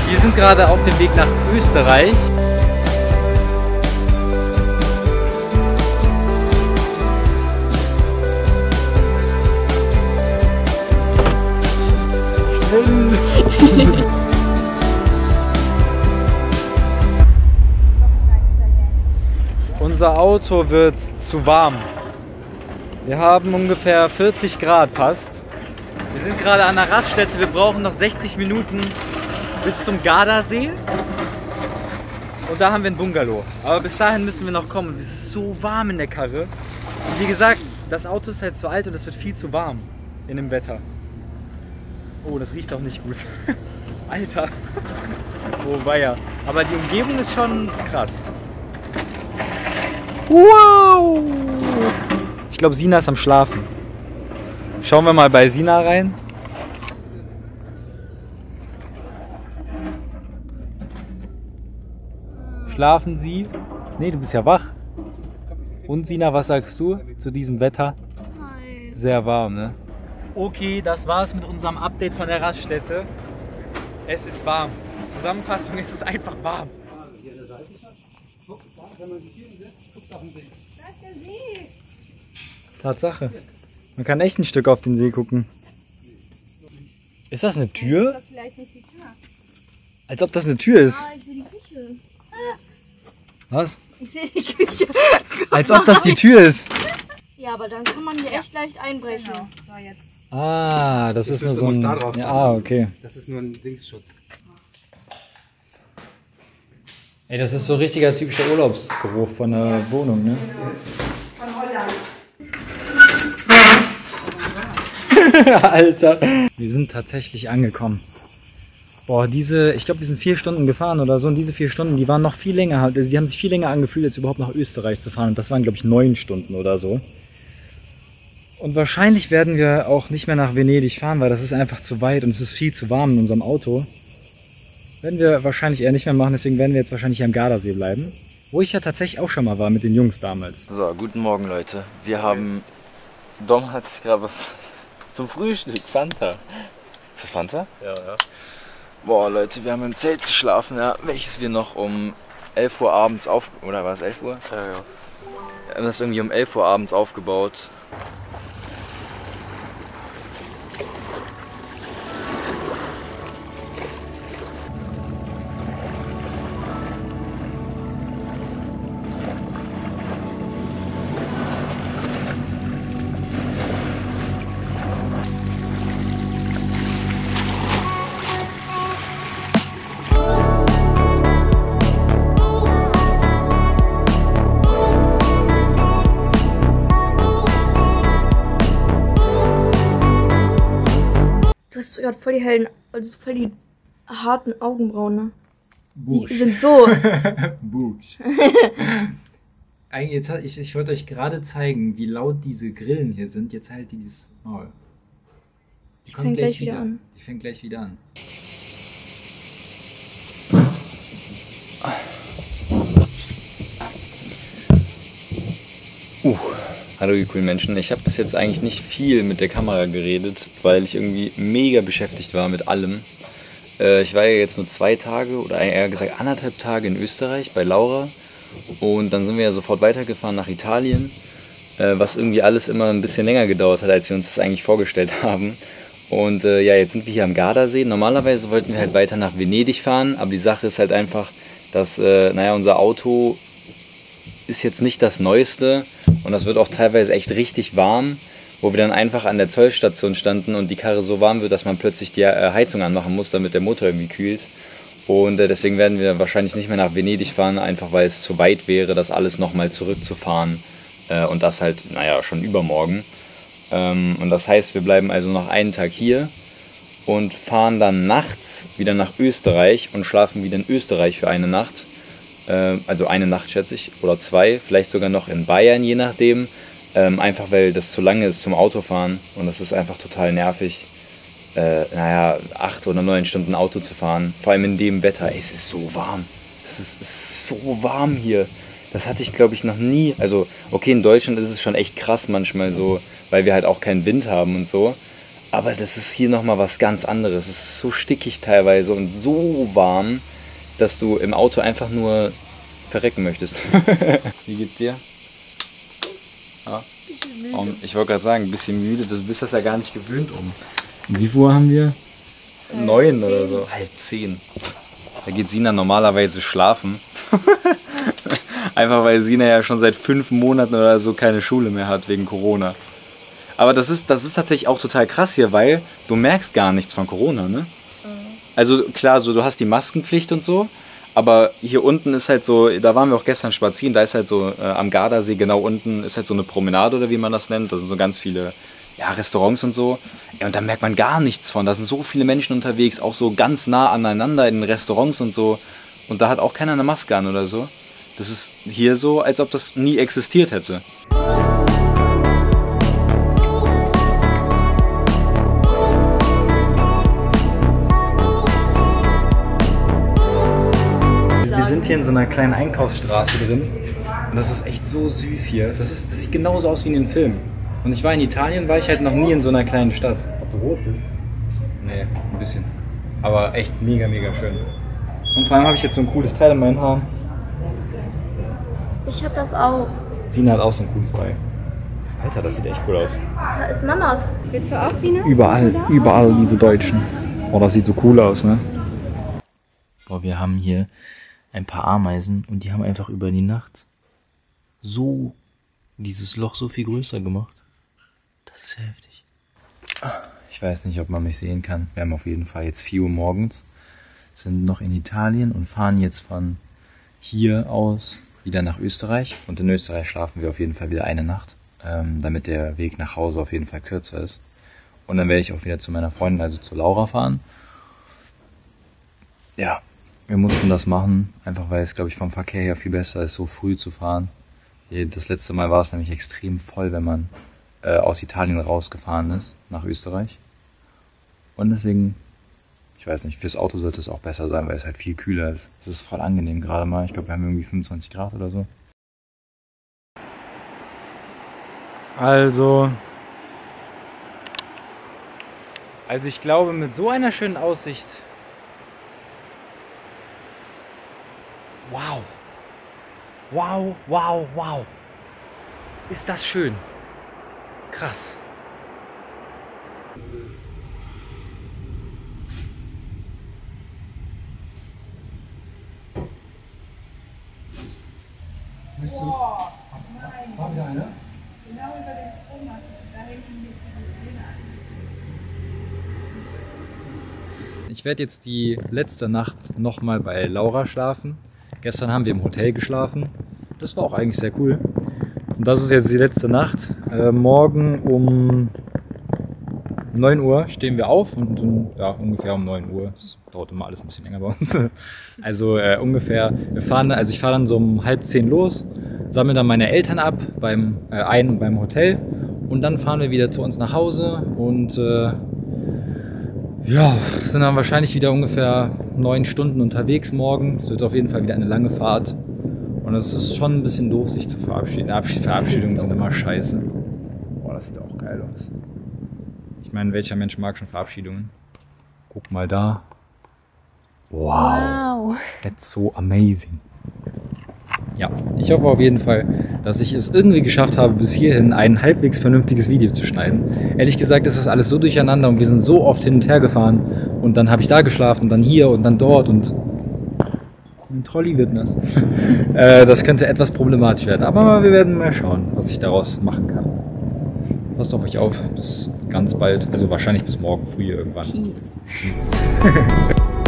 Wir sind gerade auf dem Weg nach Österreich. Unser Auto wird zu warm. Wir haben ungefähr 40 Grad fast. Wir sind gerade an der Raststätte. Wir brauchen noch 60 Minuten bis zum Gardasee. Und da haben wir ein Bungalow. Aber bis dahin müssen wir noch kommen. Es ist so warm in der Karre. Und wie gesagt, das Auto ist halt zu alt und es wird viel zu warm in dem Wetter. Oh, das riecht auch nicht gut. Alter. Oh weia. Aber die Umgebung ist schon krass. Wow! Ich glaube, Sina ist am Schlafen. Schauen wir mal bei Sina rein. Schlafen Sie? Nee, du bist ja wach. Und Sina, was sagst du zu diesem Wetter? Hi. Sehr warm, ne? Okay, das war's mit unserem Update von der Raststätte. Es ist warm. Zusammenfassung, es ist einfach warm. Tatsache. Man kann echt ein Stück auf den See gucken. Ist das eine Tür? Ist das vielleicht nicht die Tür? Als ob das eine Tür ist. Ah, ich sehe die Küche. Was? Ich sehe die Küche. Als ob das die Tür ist. Ja, aber dann kann man hier echt leicht einbrechen. Genau. So, jetzt. Ah, das ist nur so ein... Ja, ah, okay. Das ist nur ein Dingsschutz. Ey, das ist so richtiger typischer Urlaubsgeruch von der Wohnung, ne? Von Holland. Alter. Wir sind tatsächlich angekommen. Boah, ich glaube, wir sind 4 Stunden gefahren oder so. Und diese 4 Stunden, die waren noch viel länger. Also die haben sich viel länger angefühlt, als überhaupt nach Österreich zu fahren. Und das waren, glaube ich, 9 Stunden oder so. Und wahrscheinlich werden wir auch nicht mehr nach Venedig fahren, weil das ist einfach zu weit und es ist viel zu warm in unserem Auto. Werden wir wahrscheinlich eher nicht mehr machen, deswegen werden wir jetzt wahrscheinlich hier am Gardasee bleiben. Wo ich ja tatsächlich auch schon mal war mit den Jungs damals. So, guten Morgen Leute. Wir haben... Dom hat sich gerade was zum Frühstück. Fanta. Ist das Fanta? Ja, ja. Boah Leute, wir haben im Zelt geschlafen, ja, welches wir noch um 11 Uhr abends Oder war es 11 Uhr? Ja, ja. Wir haben das irgendwie um 11 Uhr abends aufgebaut. Du hast gerade voll die hellen, also voll die harten Augenbrauen, ne? Busch. Die sind so. Busch. Ich wollte euch gerade zeigen, wie laut diese Grillen hier sind. Jetzt halt dieses Maul. Die kommt gleich wieder an. Die fängt gleich wieder an. Hallo ihr coolen Menschen, ich habe bis jetzt eigentlich nicht viel mit der Kamera geredet, weil ich irgendwie mega beschäftigt war mit allem. Ich war ja jetzt nur 2 Tage oder eher gesagt 1,5 Tage in Österreich bei Laura und dann sind wir ja sofort weitergefahren nach Italien, was irgendwie alles immer ein bisschen länger gedauert hat, als wir uns das eigentlich vorgestellt haben. Und ja, jetzt sind wir hier am Gardasee. Normalerweise wollten wir halt weiter nach Venedig fahren, aber die Sache ist halt einfach, dass naja, unser Auto ist jetzt nicht das Neueste und das wird auch teilweise echt richtig warm, wo wir dann einfach an der Zollstation standen und die Karre so warm wird, dass man plötzlich die Heizung anmachen muss, damit der Motor irgendwie kühlt. Und deswegen werden wir wahrscheinlich nicht mehr nach Venedig fahren, einfach weil es zu weit wäre, das alles nochmal zurückzufahren und das halt, naja, schon übermorgen. Und das heißt, wir bleiben also noch einen Tag hier und fahren dann nachts wieder nach Österreich und schlafen wieder in Österreich für eine Nacht. Also eine Nacht schätze ich, oder 2, vielleicht sogar noch in Bayern, je nachdem. Einfach weil das zu lange ist zum Autofahren und das ist einfach total nervig, naja, 8 oder 9 Stunden Auto zu fahren. Vor allem in dem Wetter, ey, es ist so warm. Es ist so warm hier. Das hatte ich, glaube ich, noch nie. Also, okay, in Deutschland ist es schon echt krass manchmal so, weil wir halt auch keinen Wind haben und so. Aber das ist hier nochmal was ganz anderes. Es ist so stickig teilweise und so warm, dass du im Auto einfach nur verrecken möchtest. Wie geht's dir? Ja. Und ich wollte gerade sagen, ein bisschen müde, du bist das ja gar nicht gewöhnt Wie viel Uhr haben wir? 9 oder so. 9:30. Da geht Sina normalerweise schlafen. Einfach weil Sina ja schon seit 5 Monaten oder so keine Schule mehr hat wegen Corona. Aber das ist tatsächlich auch total krass hier, weil du merkst gar nichts von Corona, ne? Also klar, so du hast die Maskenpflicht und so, aber hier unten ist halt so, da waren wir auch gestern spazieren, da ist halt so am Gardasee genau unten ist halt so eine Promenade oder wie man das nennt, da sind so ganz viele Restaurants und so. Ja, und da merkt man gar nichts von, da sind so viele Menschen unterwegs, auch so ganz nah aneinander in den Restaurants und so. Und da hat auch keiner eine Maske an oder so. Das ist hier so, als ob das nie existiert hätte. Wir sind hier in so einer kleinen Einkaufsstraße drin und das ist echt so süß hier. Das sieht genauso aus wie in den Filmen. Und ich war in Italien, war ich halt noch nie in so einer kleinen Stadt. Ob du rot bist? Nee, ein bisschen. Aber echt mega, mega schön. Und vor allem habe ich jetzt so ein cooles Teil in meinen Haaren. Ich hab das auch. Sina hat auch so ein cooles Teil. Alter, das sieht echt cool aus. Das ist Mamas. Willst du auch, Sina? Überall diese Deutschen. Oh, das sieht so cool aus, ne? Boah, wir haben hier ein paar Ameisen und die haben einfach über die Nacht so dieses Loch so viel größer gemacht. Das ist heftig. Ich weiß nicht, ob man mich sehen kann. Wir haben auf jeden Fall jetzt 4 Uhr morgens, sind noch in Italien und fahren jetzt von hier aus wieder nach Österreich. Und in Österreich schlafen wir auf jeden Fall wieder eine Nacht, damit der Weg nach Hause auf jeden Fall kürzer ist. Und dann werde ich auch wieder zu meiner Freundin, also zu Laura, fahren. Ja, wir mussten das machen, einfach weil es, glaube ich, vom Verkehr her viel besser ist, so früh zu fahren. Das letzte Mal war es nämlich extrem voll, wenn man aus Italien rausgefahren ist, nach Österreich. Und deswegen, ich weiß nicht, fürs Auto sollte es auch besser sein, weil es halt viel kühler ist. Es ist voll angenehm gerade mal. Ich glaube, wir haben irgendwie 25 Grad oder so. Also ich glaube, mit so einer schönen Aussicht. Wow. Wow, wow, wow. Ist das schön. Krass. Ich werde jetzt die letzte Nacht nochmal bei Laura schlafen. Gestern haben wir im Hotel geschlafen. Das war auch eigentlich sehr cool. Und das ist jetzt die letzte Nacht. Morgen um 9 Uhr stehen wir auf und ja, ungefähr um 9 Uhr. Das dauert immer alles ein bisschen länger bei uns. Also ungefähr, ich fahre dann so um 9:30 los, sammle dann meine Eltern ab beim Hotel und dann fahren wir wieder zu uns nach Hause und ja, sind dann wahrscheinlich wieder ungefähr 9 Stunden unterwegs morgen. Es wird auf jeden Fall wieder eine lange Fahrt. Und es ist schon ein bisschen doof, sich zu verabschieden. Verabschiedungen sind immer scheiße. Boah, das sieht auch geil aus. Ich meine, welcher Mensch mag schon Verabschiedungen? Guck mal da. Wow. That's so amazing. Ja, ich hoffe auf jeden Fall, dass ich es irgendwie geschafft habe, bis hierhin ein halbwegs vernünftiges Video zu schneiden. Ehrlich gesagt ist das alles so durcheinander und wir sind so oft hin und her gefahren. Und dann habe ich da geschlafen und dann hier und dann dort und ein Trolley wird nass. Das könnte etwas problematisch werden, aber wir werden mal schauen, was ich daraus machen kann. Passt auf euch auf, bis ganz bald, also wahrscheinlich bis morgen früh irgendwann. Peace. Peace.